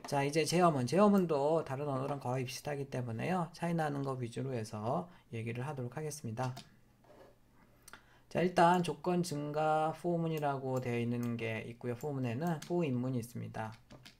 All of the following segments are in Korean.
자, 이제 제어문도 다른 언어랑 거의 비슷하기 때문에요. 차이 나는 거 위주로 해서 얘기를 하도록 하겠습니다. 자, 일단 조건 증가 포문이라고 되어 있는 게 있고요. 포문에는 for 인문이 있습니다.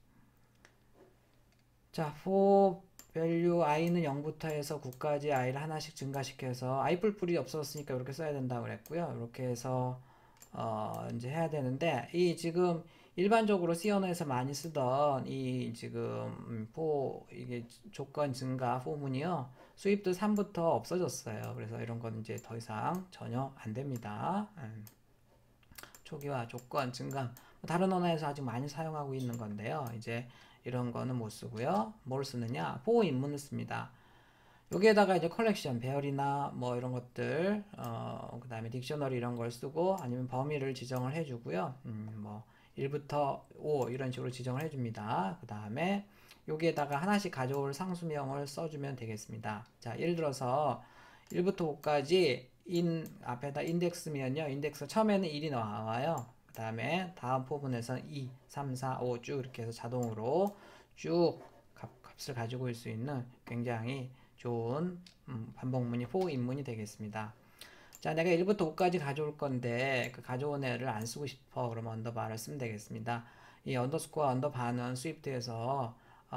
자, for value i는 0부터 해서 9까지 i를 하나씩 증가시켜서 i 뿔뿔이 없어졌으니까 이렇게 써야 된다고 그랬고요. 이렇게 해서 이제 해야 되는데 이 지금 일반적으로 C 언어에서 많이 쓰던 이 지금 이게 조건 증가 포문이요. 수입도 3부터 없어졌어요. 그래서 이런 건 이제 더 이상 전혀 안 됩니다. 초기화 조건 증가 다른 언어에서 아직 많이 사용하고 있는 건데요. 이제 이런 거는 못 쓰고요. 뭘 쓰느냐? 보호 인문을 씁니다. 여기에다가 이제 컬렉션, 배열이나 뭐 이런 것들, 그 다음에 딕셔너리 이런 걸 쓰고 아니면 범위를 지정을 해주고요. 뭐 1부터 5 이런 식으로 지정을 해줍니다. 그 다음에 여기에다가 하나씩 가져올 상수명을 써주면 되겠습니다. 자, 예를 들어서 1부터 5까지 앞에다 인덱스면요. 인덱스 처음에는 1이 나와요. 그 다음에 다음 포문에서는 2, 3, 4, 5 쭉 이렇게 해서 자동으로 쭉 값을 가지고 올 수 있는 굉장히 좋은 반복문이 for 인문이 되겠습니다. 자, 내가 1부터 5까지 가져올 건데 그 가져온 애를 안 쓰고 싶어. 그러면 언더바를 쓰면 되겠습니다. 이 언더스코어 언더바는 스위프트에서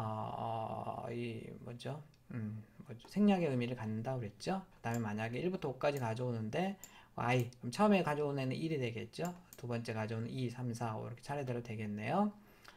이 뭐죠? 생략의 의미를 갖는다고 그랬죠. 그 다음에 만약에 1부터 5까지 가져오는데 i 그럼 처음에 가져온 애는 1이 되겠죠. 두 번째 가져오는 2, 3, 4, 5 이렇게 차례대로 되겠네요.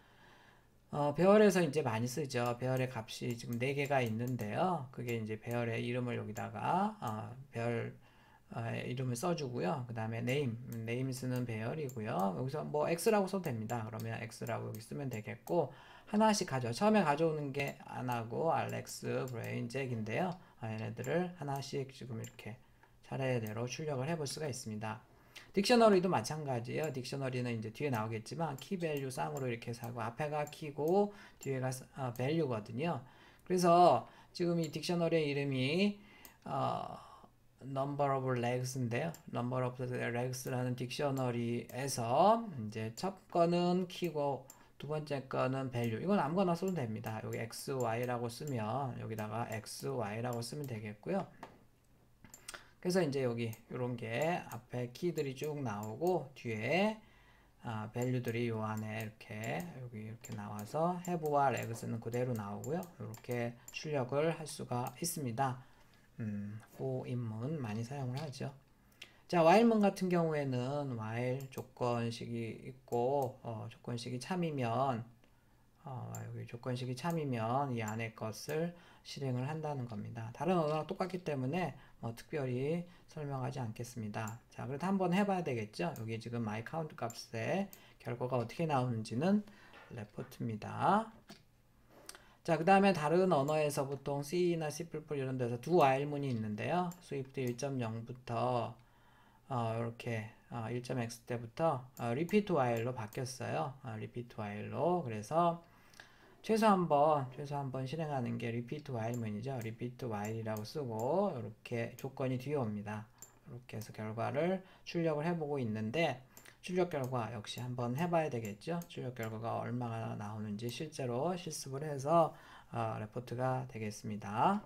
배열에서 이제 많이 쓰죠. 배열의 값이 지금 4개가 있는데요. 그게 이제 배열의 이름을 여기다가 배열 이름을 써주고요. 그 다음에 네임 쓰는 배열이고요. 여기서 뭐 x라고 써도 됩니다. 그러면 x라고 여기 쓰면 되겠고 하나씩 처음에 가져오는 게 안하고 알렉스, 브레인, 잭인데요. 얘네들을 하나씩 지금 이렇게 차례대로 출력을 해볼 수가 있습니다. 딕셔너리도 마찬가지예요. 딕셔너리는 이제 뒤에 나오겠지만 키 밸류 쌍으로 이렇게 사고 앞에가 키고 뒤에가 밸류거든요. 그래서 지금 이 딕셔너리의 이름이 number of legs인데요. number of legs라는 딕셔너리에서 이제 첫 거는 키고 두 번째 거는 value. 이건 아무거나 써도 됩니다. 여기 x, y라고 쓰면 여기다가 x, y라고 쓰면 되겠고요. 그래서 이제 여기 이런 게 앞에 키들이 쭉 나오고 뒤에 밸류들이 요 안에 이렇게 여기 이렇게 나와서 have와 legs는 그대로 나오고요. 이렇게 출력을 할 수가 있습니다. for 인문 많이 사용을 하죠. 자, while문 같은 경우에는 while 조건식이 있고 조건식이 참이면 여기 조건식이 참이면 이 안에 것을 실행을 한다는 겁니다. 다른 언어랑 똑같기 때문에 특별히 설명하지 않겠습니다. 자, 그래도 한번 해봐야 되겠죠? 여기 지금 myCount 값의 결과가 어떻게 나오는지는 레포트입니다. 자, 그 다음에 다른 언어에서 보통 C나 C++ 이런 데서 do while문이 있는데요. 스위프트 1.0부터 이렇게 1.x 때부터 repeat while로 바뀌었어요. repeat while로. 그래서 최소 한 번 실행하는 게 repeat while문이죠. repeat while이라고 쓰고 이렇게 조건이 뒤에 옵니다. 이렇게 해서 결과를 출력을 해보고 있는데 출력 결과 역시 한번 해봐야 되겠죠. 출력 결과가 얼마나 나오는지 실제로 실습을 해서 레포트가 되겠습니다.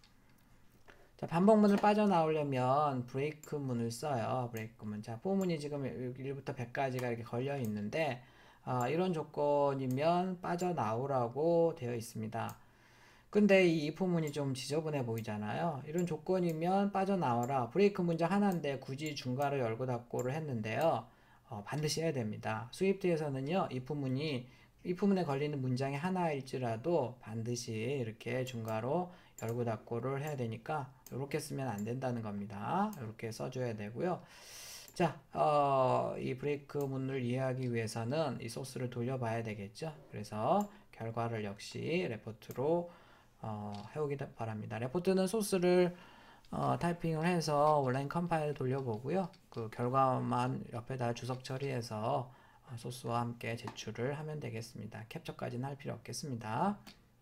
자, 반복문을 빠져나오려면 브레이크문을 써요. 브레이크문. 자, 포문이 지금 1부터 100까지가 이렇게 걸려 있는데 이런 조건이면 빠져나오라고 되어 있습니다. 근데 이 if문이 좀 지저분해 보이잖아요. 이런 조건이면 빠져나와라. 브레이크 문장 하나인데 굳이 중괄호 열고 닫고를 했는데요. 반드시 해야 됩니다. 스위프트에서는요, if문에 걸리는 문장이 하나일지라도 반드시 이렇게 중괄호 열고 닫고를 해야 되니까 이렇게 쓰면 안 된다는 겁니다. 이렇게 써줘야 되고요. 자, 이 브레이크 문을 이해하기 위해서는 이 소스를 돌려봐야 되겠죠. 그래서 결과를 역시 레포트로 해오기 바랍니다. 레포트는 소스를 타이핑을 해서 온라인 컴파일 돌려보고요. 그 결과만 옆에다 주석 처리해서 소스와 함께 제출을 하면 되겠습니다. 캡처까지는 할 필요 없겠습니다.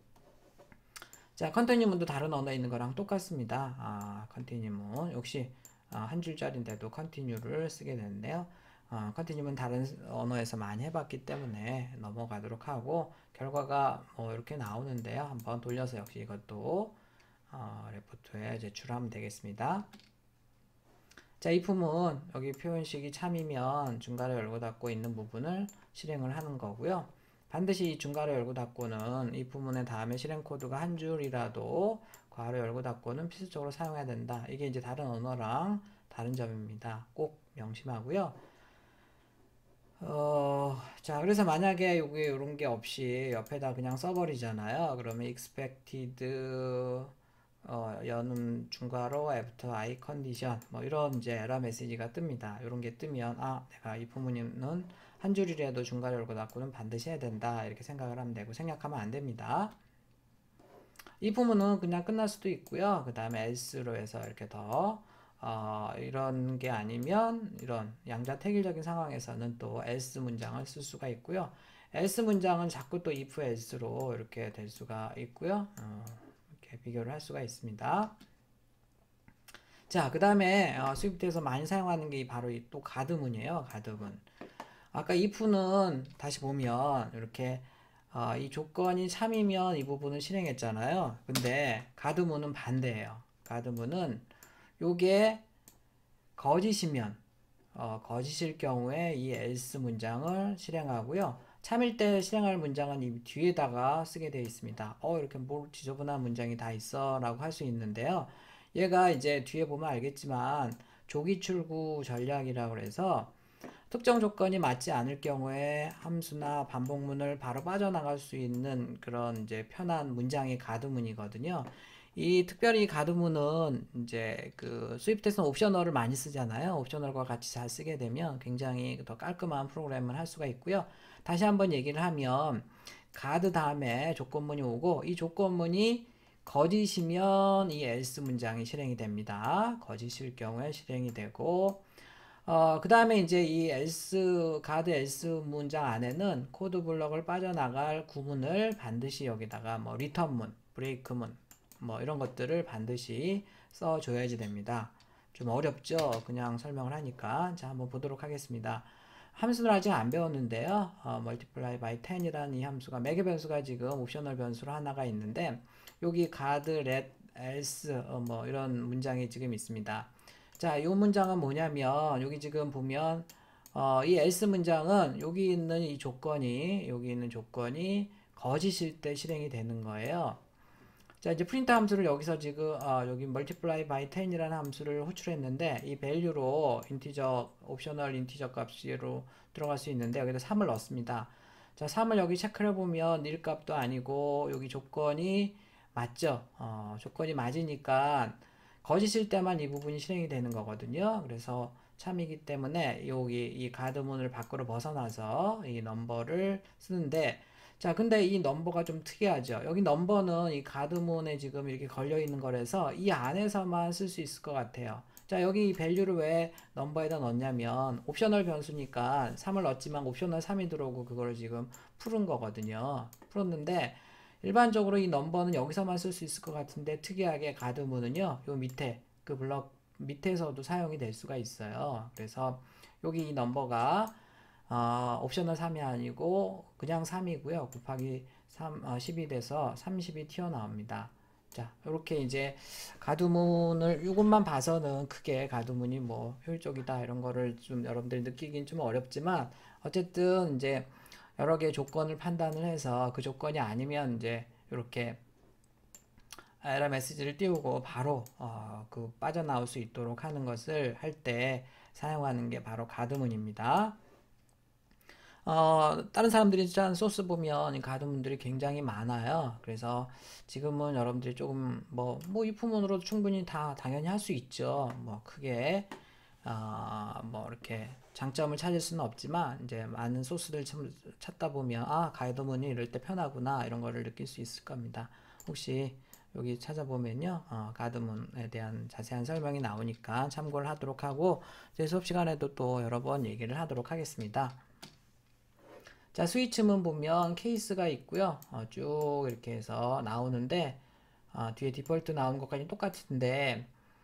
자, 컨티뉴문도 다른 언어에 있는 거랑 똑같습니다. 컨티뉴문 역시 한 줄짜리인데도 컨티뉴를 쓰게 되는데요. 컨티뉴는 다른 언어에서 많이 해봤기 때문에 넘어가도록 하고 결과가 뭐 이렇게 나오는데요. 한번 돌려서 역시 이것도 레포트에 제출하면 되겠습니다. 자, if은 여기 표현식이 참이면 중괄호 열고 닫고 있는 부분을 실행을 하는 거고요. 반드시 이 중괄호 열고 닫고는 이 부문의 다음에 실행 코드가 한 줄이라도 괄호 열고 닫고는 필수적으로 사용해야 된다. 이게 이제 다른 언어랑 다른 점입니다. 꼭 명심하고요. 자, 그래서 만약에 여기 이런 게 없이 옆에다 그냥 써버리잖아요. 그러면 expected 연음 중괄호 after I condition 뭐 이런 이제 에러 메시지가 뜹니다. 이런 게 뜨면 내가 이 부분은 한 줄이라도 중괄호 열고 닫고는 반드시 해야 된다 이렇게 생각을 하면 되고 생략하면 안 됩니다. 이 부분은 그냥 끝날 수도 있고요. 그 다음에 else로 해서 이렇게 더 이런 게 아니면 이런 양자택일적인 상황에서는 또 else 문장을 쓸 수가 있고요. else 문장은 자꾸 또 if else로 이렇게 될 수가 있고요. 이렇게 비교를 할 수가 있습니다. 자, 그 다음에 스위프트에서 많이 사용하는 게 바로 또 가드문이에요. 가드문. 아까 if는 다시 보면 이렇게 이 조건이 참이면 이 부분을 실행했잖아요. 근데 가드문은 반대예요. 가드문은 요게 거짓이면 거짓일 경우에 이 else 문장을 실행하고요. 참일 때 실행할 문장은 이 뒤에다가 쓰게 되어 있습니다. 이렇게 뭐 지저분한 문장이 다 있어 라고 할 수 있는데요. 얘가 이제 뒤에 보면 알겠지만 조기 출구 전략이라고 해서 특정 조건이 맞지 않을 경우에 함수나 반복문을 바로 빠져나갈 수 있는 그런 이제 편한 문장이 가드문이거든요. 특별히 가드문은 이제 그 스위프트에서는 옵셔널을 많이 쓰잖아요. 옵셔널과 같이 잘 쓰게 되면 굉장히 더 깔끔한 프로그램을 할 수가 있고요. 다시 한번 얘기를 하면 가드 다음에 조건문이 오고 이 조건문이 거짓이면 이 else 문장이 실행이 됩니다. 거짓일 경우에 실행이 되고 그 다음에 이제 이 가드 else 문장 안에는 코드 블럭을 빠져나갈 구문을 반드시 여기다가 뭐 return문, break문 뭐 이런 것들을 반드시 써줘야지 됩니다. 좀 어렵죠? 그냥 설명을 하니까. 자, 한번 보도록 하겠습니다. 함수를 아직 안 배웠는데요. multiply by 10이라는 이 함수가 매개 변수가 지금 옵셔널 변수로 하나가 있는데 여기 가드, let, else 뭐 이런 문장이 지금 있습니다. 자, 이 문장은 뭐냐면 여기 지금 보면 이 else 문장은 여기 있는 조건이 거짓일 때 실행이 되는 거예요. 자, 이제 프린트 함수를 여기서 지금 여기 multiply by 10이라는 함수를 호출했는데 이 value로 옵셔널 인티저 값으로 들어갈 수 있는데 여기다 3을 넣습니다. 자, 3을 여기 체크를 해보면 nil 값도 아니고 여기 조건이 맞죠? 조건이 맞으니까 거짓일 때만 이 부분이 실행이 되는 거거든요. 그래서 참이기 때문에 여기 이 가드문을 밖으로 벗어나서 이 넘버를 쓰는데 자, 근데 이 넘버가 좀 특이하죠. 여기 넘버는 이 가드문에 지금 이렇게 걸려 있는 거라서 이 안에서만 쓸 수 있을 것 같아요. 자, 여기 이 밸류를 왜 넘버에다 넣냐면 옵셔널 변수니까 3을 넣었지만 옵셔널 3이 들어오고 그거를 지금 푸른 거거든요. 풀었는데 일반적으로 이 넘버는 여기서만 쓸 수 있을 것 같은데 특이하게 가드문은요. 요 밑에 그 블럭 밑에서도 사용이 될 수가 있어요. 그래서 여기 이 넘버가 옵셔널 3이 아니고 그냥 3이고요. 곱하기 10이 돼서 30이 튀어나옵니다. 자, 이렇게 이제 가두문을 이것만 봐서는 크게 가두문이 뭐 효율적이다 이런 거를 좀 여러분들이 느끼긴 좀 어렵지만 어쨌든 이제 여러 개의 조건을 판단을 해서 그 조건이 아니면 이제 이렇게 에러 메시지를 띄우고 바로 그 빠져나올 수 있도록 하는 것을 할 때 사용하는 게 바로 가드문입니다. 다른 사람들이 짠 소스 보면 가드문들이 굉장히 많아요. 그래서 지금은 여러분들이 조금 뭐 이 부분으로도 충분히 다 당연히 할 수 있죠. 뭐 크게 뭐 이렇게 장점을 찾을 수는 없지만 이제 많은 소스들 찾다 보면 가이드문이 이럴 때 편하구나 이런 거를 느낄 수 있을 겁니다. 혹시 여기 찾아보면요 가드문에 대한 자세한 설명이 나오니까 참고를 하도록 하고 제 수업 시간에도 또 여러 번 얘기를 하도록 하겠습니다. 자, 스위치문 보면 케이스가 있고요. 쭉 이렇게 해서 나오는데 뒤에 디폴트 나오는 것까지 똑같은데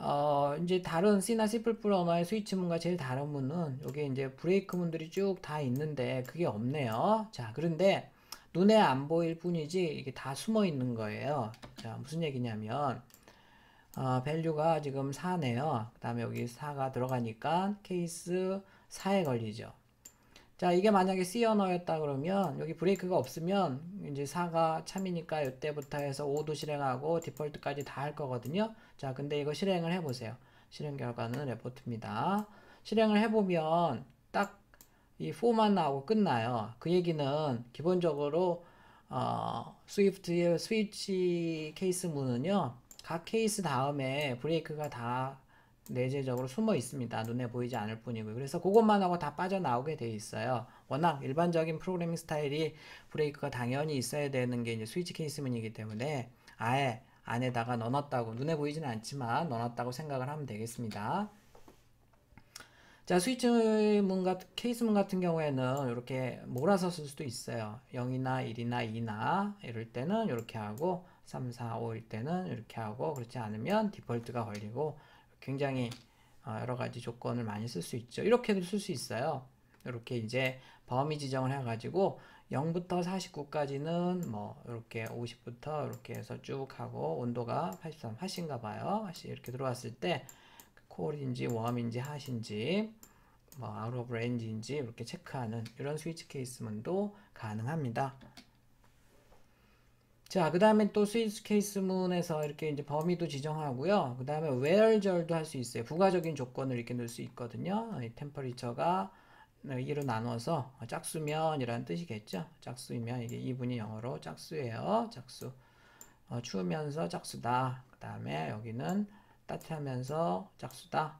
이제 다른 C나 C++ 언어의 스위치문과 제일 다른 문은 여기 이제 브레이크 문들이 쭉 다 있는데 그게 없네요. 자, 그런데 눈에 안 보일 뿐이지 이게 다 숨어 있는 거예요. 자, 무슨 얘기냐면 value가 지금 4네요. 그 다음에 여기 4가 들어가니까 케이스 4에 걸리죠. 자, 이게 만약에 C 언어였다 그러면 여기 브레이크가 없으면 이제 4가 참이니까 이때부터 해서 5도 실행하고 디폴트까지 다 할 거거든요. 자, 근데 이거 실행을 해보세요. 실행 결과는 레포트입니다. 실행을 해보면 딱 이 4만 나오고 끝나요. 그 얘기는 기본적으로 스위프트의 스위치 케이스 문은요. 각 케이스 다음에 브레이크가 다 내재적으로 숨어 있습니다. 눈에 보이지 않을 뿐이고요. 그래서 그것만 하고 다 빠져나오게 돼 있어요. 워낙 일반적인 프로그래밍 스타일이 브레이크가 당연히 있어야 되는 게 이제 스위치 케이스문이기 때문에 아예 안에다가 넣어놨다고, 눈에 보이지는 않지만 넣어놨다고 생각을 하면 되겠습니다. 자, 스위치문 같은, 케이스문 같은 경우에는 이렇게 몰아서 쓸 수도 있어요. 0이나 1이나 2나 이럴 때는 이렇게 하고 3, 4, 5일 때는 이렇게 하고, 그렇지 않으면 디폴트가 걸리고 굉장히 여러 가지 조건을 많이 쓸 수 있죠. 이렇게도 쓸 수 있어요. 이렇게 이제 범위 지정을 해가지고 0부터 49까지는 뭐 이렇게 50부터 이렇게 해서 쭉 하고 온도가 83, 핫인가 봐요. 핫이 이렇게 들어왔을 때 콜인지 웜인지 핫인지 뭐 아웃 오브 레인지인지 이렇게 체크하는 이런 스위치 케이스문도 가능합니다. 자, 그 다음에 또 스위치 케이스문에서 이렇게 이제 범위도 지정하고요. 그 다음에 where절도 할 수 있어요. 부가적인 조건을 이렇게 넣을 수 있거든요. 이 템퍼리처가 2로 나눠서 짝수면이라는 뜻이겠죠. 짝수이면 이게 2분이 영어로 짝수예요. 짝수. 추우면서 짝수다. 그 다음에 여기는 따뜻하면서 짝수다.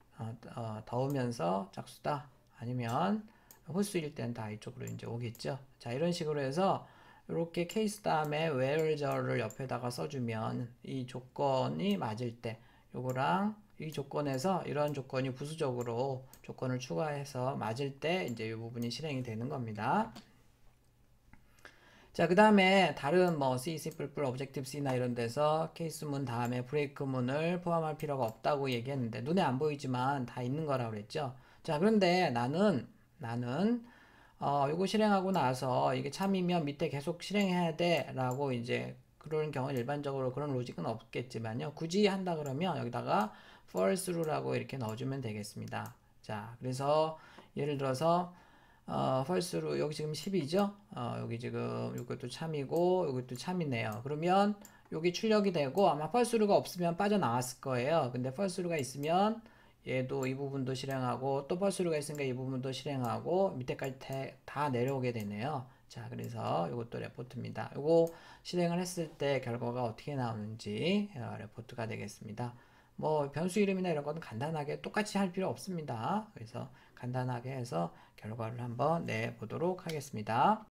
더우면서 짝수다. 아니면 홀수일 땐 다 이쪽으로 이제 오겠죠. 자, 이런 식으로 해서 이렇게 케이스 다음에 where절을 옆에다가 써주면 이 조건이 맞을 때 요거랑 이 조건에서 이런 조건이 부수적으로 조건을 추가해서 맞을 때 이제 이 부분이 실행이 되는 겁니다. 자, 그 다음에 다른 뭐 C, C++, Objective-C나 이런 데서 케이스문 다음에 브레이크문을 포함할 필요가 없다고 얘기했는데 눈에 안 보이지만 다 있는 거라고 그랬죠. 자, 그런데 나는 요거 실행하고 나서 이게 참이면 밑에 계속 실행해야 돼 라고 이제 그런 경우는 일반적으로 그런 로직은 없겠지만요. 굳이 한다 그러면 여기다가 false라고 이렇게 넣어주면 되겠습니다. 자, 그래서 예를 들어서 false로 여기 지금 10이죠? 여기 지금 이것도 참이고 이것도 참이네요. 그러면 여기 출력이 되고 아마 false가 없으면 빠져나왔을 거예요. 근데 false가 있으면 얘도 이 부분도 실행하고 또 false가 있으니까 이 부분도 실행하고 밑에까지 다 내려오게 되네요. 자, 그래서 이것도 레포트입니다. 이거 실행을 했을 때 결과가 어떻게 나오는지 레포트가 되겠습니다. 뭐 변수 이름이나 이런 거는 간단하게 똑같이 할 필요 없습니다. 그래서 간단하게 해서 결과를 한번 내보도록 하겠습니다.